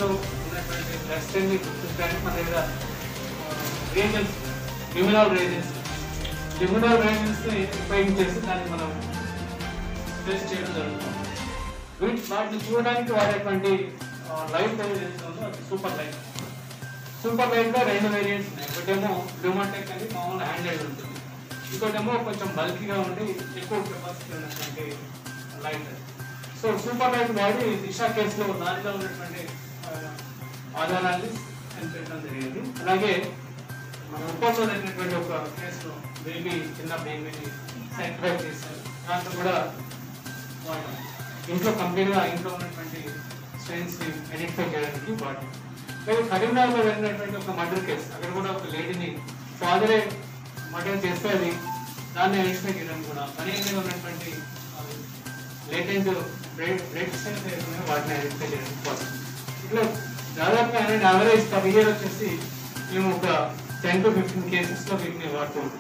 లో ఉన్నటువంటి డ్రగ్స్ ని గుర్తించడానికి మన దగ్గర రియేజెంట్స్, ల్యూమినాల్ రియేజెంట్స్ ని ఉపయోగించేసి దాన్ని మనం టెస్ట్ చేయడం జరుగుతుంది. వాటిని చూడడానికి వాడేటువంటి లైట్ ఏదైతే ఉందో అది సూపర్ లైట్ లో 2 వేరియంట్స్ ఉన్నాయి. ఒకటేమో బ్లూమాటెక్ అని మామూలు హ్యాండ్లైట్ ఉంటుంది, ఇంకోటేమో కొంచెం బల్కీగా ఉండి ఎక్కువ కెపాసిటీ ఉన్నటువంటి లైట్. సో సూపర్ లైట్ వాడి దిశ కేసులో దానిలో ఉన్నటువంటి ఆధారాన్ని కనిపెట్టడం జరిగింది. అలాగే మన ఉప్పల్లో జరిగినటువంటి ఒక కేసులో చిన్న బేబీని సైంటిఫై చేశారు. దాంట్లో కూడా వాడు ఇంట్లో కంప్లీట్గా ఇంట్లో ఉన్నటువంటి స్ట్రెయిన్స్ ని ఐడెంటిఫై చేయడానికి వాడు. లేదు కరీంనగర్లో వెళ్ళినటువంటి ఒక మర్డర్ కేసు, అక్కడ కూడా ఒక లేడీని ఫాదరే మర్డర్ చేస్తే అది దాన్ని ఐడెంటిఫై చేయడానికి కూడా అనేక ఉన్నటువంటి లేటెంట్ బ్లడ్ సెల్స్ వాటిని ఐడెంటిఫై చేయడానికి కోసం. ఇట్లా దాదాపుగా యావరేజ్ పర్ ఇయర్ వచ్చేసి మేము ఒక 10 to 15 కేసెస్లో వీటిని వాడుతుంటాం.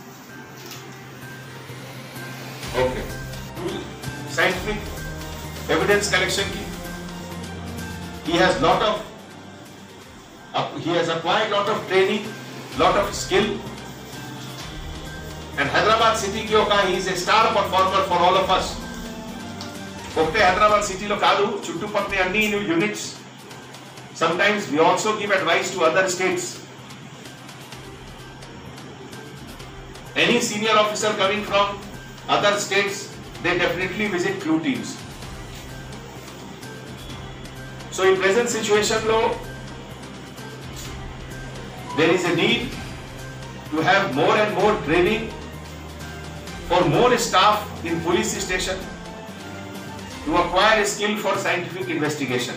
Okay, scientific evidence collection ki he has acquired lot of training, lot of skill, and Hyderabad city ki oka he is a star performer for all of us. Okte Hyderabad city lo kaadu chuttu pakke anni units. Sometimes we also give advice to other states. Any senior officer coming from other states, they definitely visit crew teams. So in present situation low, there is a need to have more and more training for more staff in police station to acquire a skill for scientific investigation.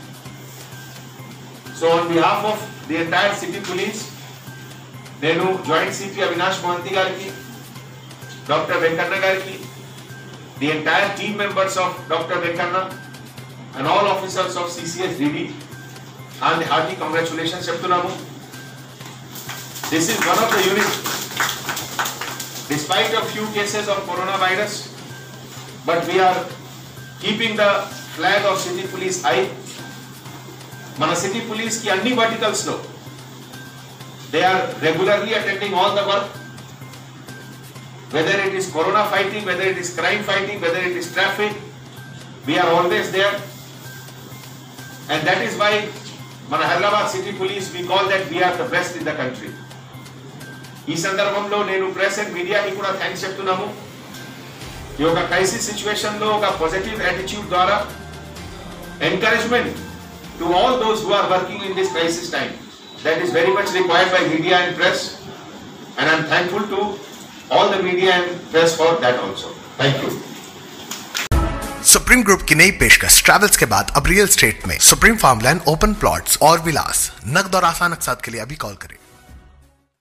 So on behalf of the entire city police, nenu Joint CP Avinash Mohanty gariki, Dr. Venkanna gariki, the entire team members of Dr. Venkanna and all officers of CCSDD, and hearty congratulations cheptunnamu. This is one of the units, despite a few cases of coronavirus, but we are keeping the flag of city police high. Mana city police ki anni verticals lo, they are regularly attending all the work, whether it is corona fighting, whether it is crime fighting, whether it is traffic, we are always there. And that is why mana Hyderabad city police, we call that we are the best in the country. ఈ సందర్భంలో నేను press and మీడియాకి కూడా thanks చెప్తున్నాము. ఈ యొక్క crisis situation లో ఒక పాజిటివ్ యాటిట్యూడ్ ద్వారా encouragement to all those who are working in this crisis time, that is very much required by media and press, and I am thankful to all the media and press for that also. Thank you. Supreme group की नई पेशकश travels के बाद अब real estate में Supreme farmland open plots और villas, नकद और आसान अक़सात के लिए अभी कॉल करें।